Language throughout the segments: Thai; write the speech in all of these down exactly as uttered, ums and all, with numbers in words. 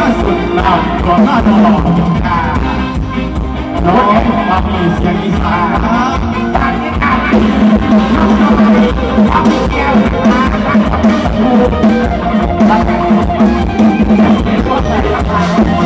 สุดเราตัวหน้าตลอดน้องมามีเสียงอีสานต่างกันทำเกี่ยวมาตั้งแต่ผู้ตั้งแต่เป็นคนใส่ละคร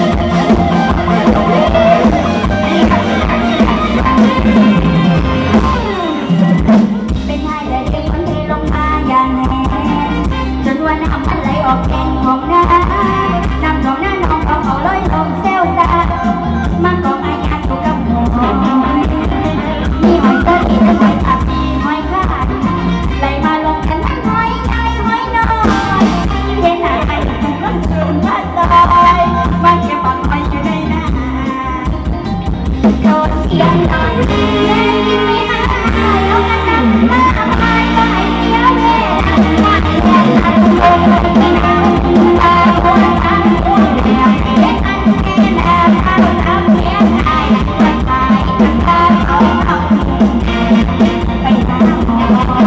เป็นไงเลยเด็กคนที่ลงมาอย่างแน่จนวันน้ำมันไหลออกแกงของน้าน้ำของน้าน้องเอาเขาลอยลงเซลซามันก็ไอ้ยันตุกับหัวมีหอยเตยหอยผักหอยขาดไหลมาลงกันทั้งหอยใหญ่หอยน้อยเย็นหายไปมันก็สูงมาซอยมันเก็บปากหอยอยู่ในน้าโดนเสียงนอนแม่ยิ้มไม่หายเอากันน้ำมาทำไมก็ให้เสียเวลาแค่อันโง่ไม่นานตาหัวตาหัวเดียวเด็กอันแก่แอบทำทำเพียงไอ้มันตายมันตายเอาเอาไปหาหมอ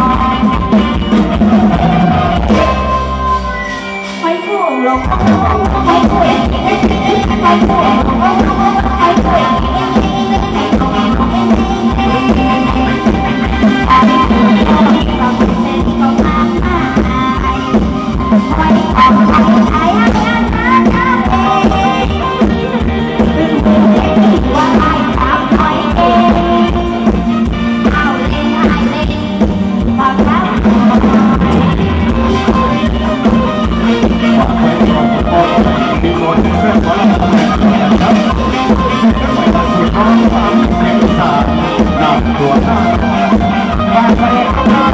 ไม่พูดหรอกไม่พูดไม่พูดไม่พูดตัวหน้าบ้านใคร